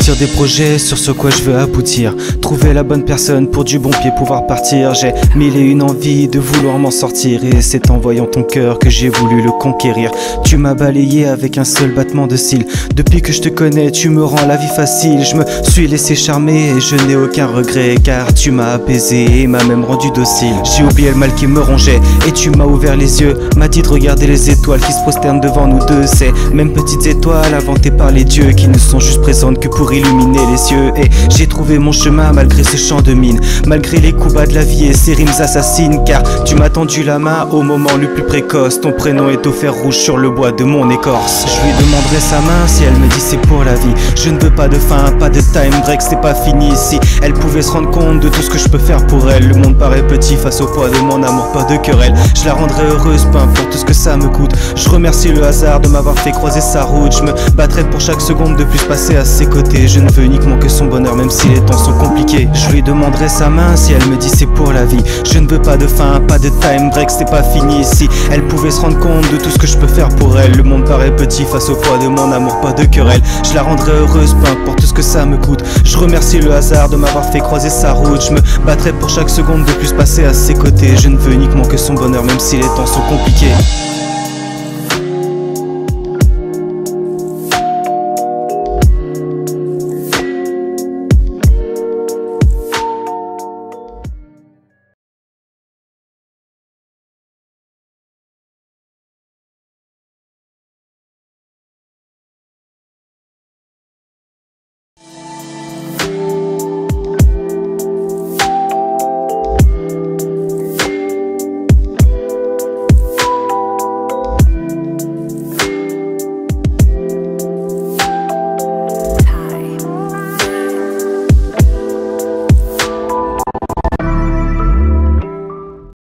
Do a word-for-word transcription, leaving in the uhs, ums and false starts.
Bâtir des projets sur ce quoi je veux aboutir, trouver la bonne personne pour du bon pied pouvoir partir. J'ai mille et une envies de vouloir m'en sortir, et c'est en voyant ton cœur que j'ai voulu le conquérir. Tu m'as balayé avec un seul battement de cils. Depuis que je te connais, tu me rends la vie facile. Je me suis laissé charmer et je n'ai aucun regret, car tu m'as apaisé et m'as même rendu docile. J'ai oublié le mal qui me rongeait et tu m'as ouvert les yeux, m'a dit de regarder les étoiles qui se prosternent devant nous deux. Ces mêmes petites étoiles inventées par les dieux, qui ne sont juste présentes que pour illuminer les cieux. Et j'ai trouvé mon chemin malgré ce champ de mine, malgré les coups bas de la vie et ses rimes assassines, car tu m'as tendu la main au moment le plus précoce. Ton prénom est au fer rouge sur le bois de mon écorce. Je lui demanderai sa main si elle me dit c'est pour la vie. Je ne veux pas de fin, pas de time break, c'est pas fini. Si elle pouvait se rendre compte de tout ce que je peux faire pour elle. Le monde paraît petit face au poids de mon amour, pas de querelle. Je la rendrai heureuse, peu importe tout ce que ça me coûte. Je remercie le hasard de m'avoir fait croiser sa route. Je me battrai pour chaque seconde de plus passer à ses côtés. Je ne veux uniquement que son bonheur, même si les temps sont compliqués. Je lui demanderai sa main si elle me dit c'est pour la vie. Je ne veux pas de fin, pas de time break, c'est pas fini. Si elle pouvait se rendre compte de tout ce que je peux faire pour elle. Le monde paraît petit face au poids de mon amour, pas de querelle. Je la rendrai heureuse, peu importe tout ce que ça me coûte. Je remercie le hasard de m'avoir fait croiser sa route. Je me battrai pour chaque seconde de plus passer à ses côtés. Je ne veux uniquement que son bonheur, même si les temps sont compliqués.